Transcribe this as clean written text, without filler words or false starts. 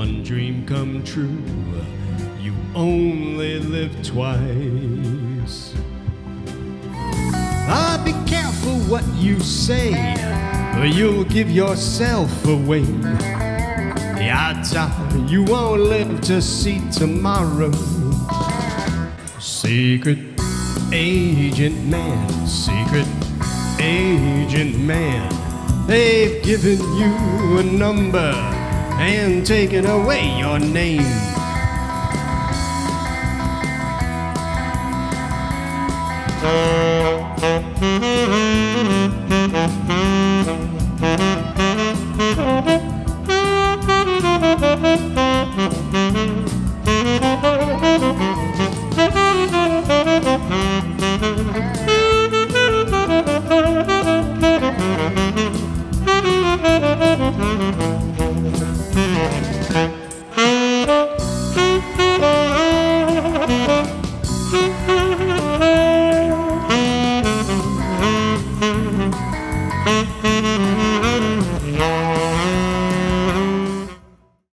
one dream come true. You only live twice. Ah, be careful what you say, or you'll give yourself away. The odds are you won't live to see tomorrow. Secret agent man, secret agent man, they've given you a number and taken away your name.